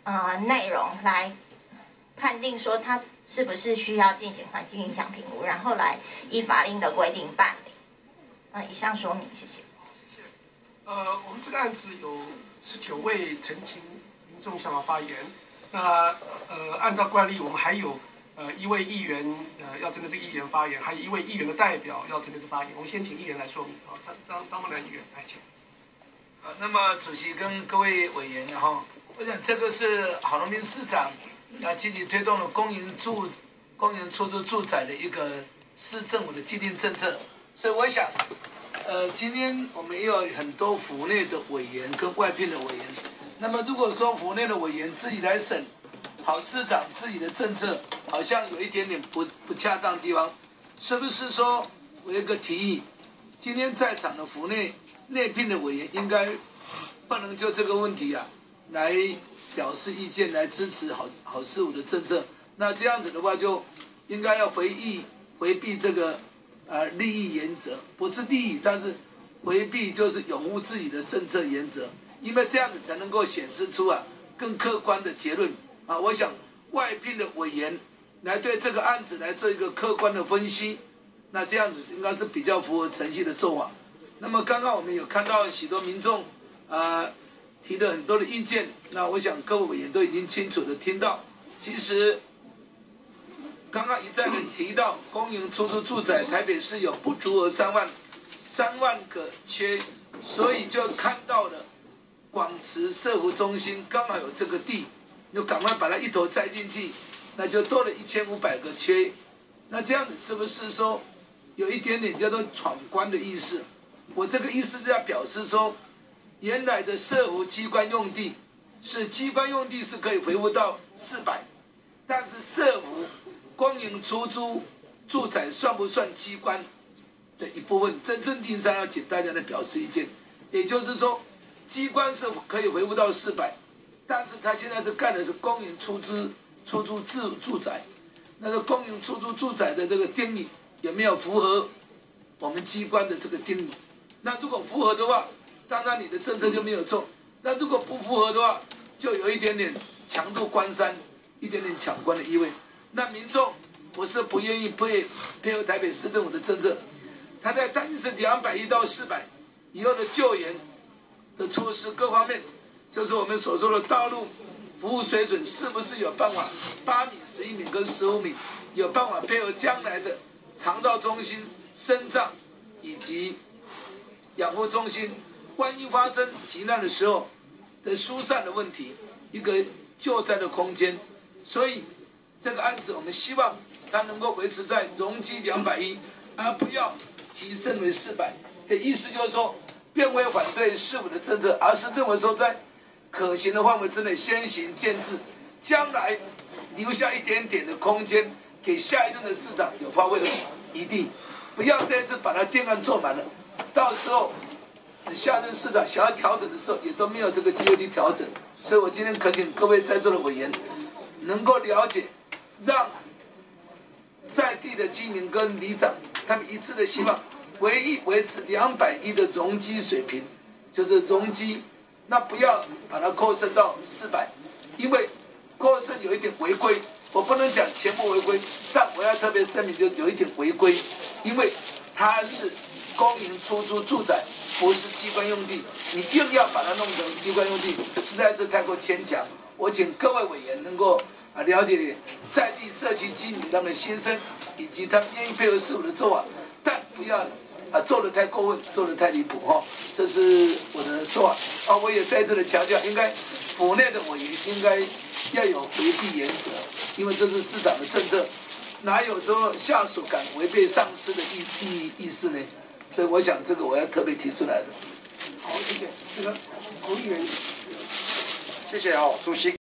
内容来判定说他是不是需要进行环境影响评估，然后来依法令的规定办理。以上说明，谢谢。 谢谢。我们这个案子有19位陈情民众想要发言。那按照惯例，我们还有1位议员要针对这个议员发言，还有1位议员的代表要针对这个发言。我们先请议员来说明。好，张梦兰议员来请。 好，那么主席跟各位委员哈，我想这个是郝龙斌市长积极推动了公营出租住宅的一个市政府的既定政策，所以我想，今天我们也有很多府内的委员跟外聘的委员，那么如果说府内的委员自己来审郝市长自己的政策，好像有一点点不恰当的地方，是不是说我有一个提议，今天在场的府内聘的委员应该不能就这个问题来表示意见，来支持郝市府的政策。那这样子的话，就应该要回避这个利益原则，不是利益，但是回避就是拥护自己的政策原则，因为这样子才能够显示出更客观的结论我想外聘的委员来对这个案子来做一个客观的分析，那这样子应该是比较符合程序的做法。那么刚刚我们有看到许多民众提了很多的意见，那我想各位委员都已经清楚的听到，其实刚刚一再的提到公营出租住宅台北市有不足额3万个缺，所以就看到了广慈社福中心刚好有这个地，就赶快把它一头栽进去，那就多了1500个缺。那这样子是不是说有一点点叫做闯关的意思？我这个意思是要表示说，原来的社福机关用地机关用地是可以回复到400，但是社福公营出租住宅算不算机关的一部分？真正定上要请大家来表示意见。也就是说，机关是可以回复到400，但是他现在是干的是公营出租住宅，那个公营出租住宅的这个定义有没有符合我们机关的这个定义？那如果符合的话，当然你的政策就没有错；那如果不符合的话，就有一点点强渡关山，一点点抢关的意味。那民众我是不愿意配合台北市政府的政策，他在单是210到400以后的救援的措施各方面，就是我们所说的道路服务水准是不是有办法8米、11米跟15米，有办法配合将来的长照中心、身障以及养护中心，万一发生急难的时候的疏散的问题，一个救灾的空间。所以这个案子我们希望它能够维持在容积210，而不要提升为400的意思，就是说并未反对市府的政策，而是认为说在可行的范围之内先行建制，将来留下一点点的空间给下一任的市长有发挥的余地，不要这次把它定案做满了，到时候下任市长想要调整的时候也都没有这个机会去调整。所以我今天恳请各位在座的委员能够了解，让在地的居民跟里长他们一致的希望维持210的容积水平，就是容积，那不要把它扩升到400，因为扩升有一点违规，我不能讲全部违规，但我要特别声明，就有一点违规，因为它是公营出租住宅，不是机关用地，你硬要把它弄成机关用地，实在是太过牵强。我请各位委员能够了解在地社区居民他们的心声，以及他们愿意配合市府的做法，但不要做得太过分，做得太离谱这是我的说法我也在这里强调，应该府内的委员应该要有回避原则，因为这是市长的政策，哪有说下属敢违背上司的意思呢？所以我想这个我要特别提出来的。 好，谢谢。这个侯议员， 谢谢主席。